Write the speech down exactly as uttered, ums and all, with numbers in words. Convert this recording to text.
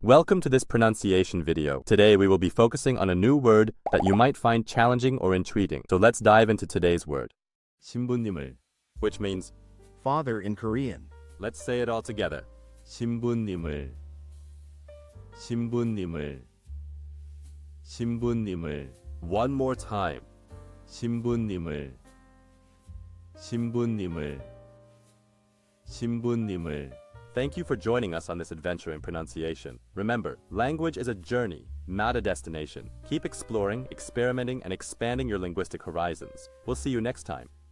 Welcome to this pronunciation video. Today we will be focusing on a new word that you might find challenging or intriguing. So let's dive into today's word. 신부님을, which means father in Korean. Let's say it all together. 신부님을, 신부님을, 신부님을. One more time. 신부님을, 신부님을, 신부님을. Thank you for joining us on this adventure in pronunciation. Remember, language is a journey, not a destination. Keep exploring, experimenting, and expanding your linguistic horizons. We'll see you next time.